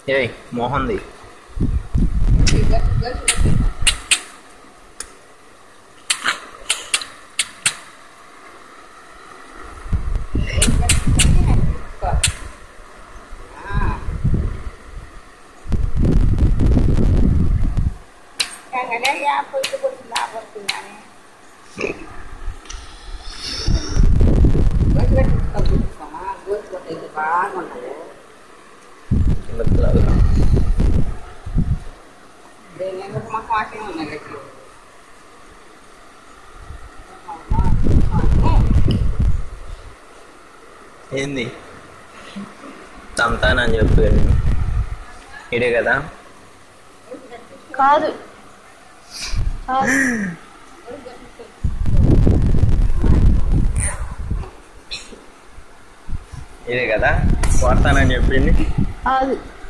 ఏయ్ మోహన్ది ఏంది తంతానని చెప్పి ఇడే కదా కాదు ఇదే కదా కొడతానని చెప్పింది కాదు